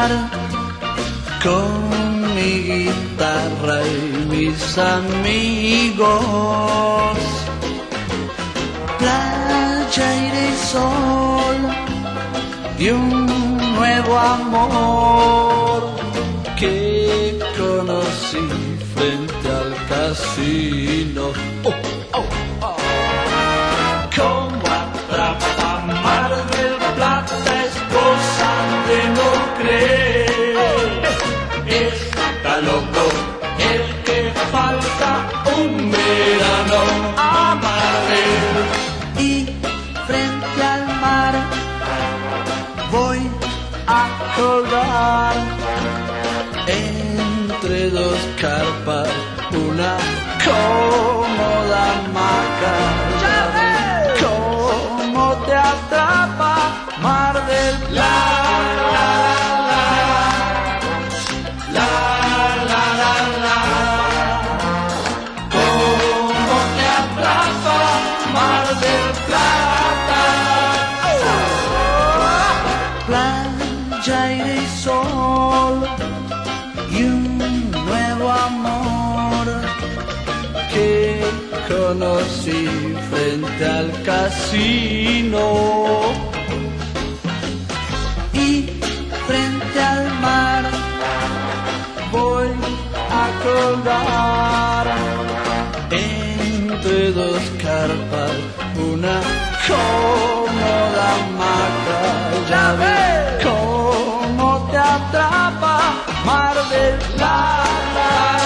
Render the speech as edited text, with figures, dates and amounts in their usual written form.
mar con mi guitarra y mis amigos. Playa, aire y sol y un nuevo amor que conocí frente al casino. Como atrapa Mar del Plata es cosa de no creer. Está loco el que falta un verano a Mar del. Y frente al mar voy a colgar entre dos carpas una cómoda hamaca. ¿Cómo te atrapa Mar del Plata? ¿Cómo te atrapa Mar del Plata? Playa, aire y sol y un nuevo amor que conocí frente al casino. Y frente al mar voy a colgar entre dos carpas una cómoda hamaca. Ya ves cómo te atrapa Mar del Plata.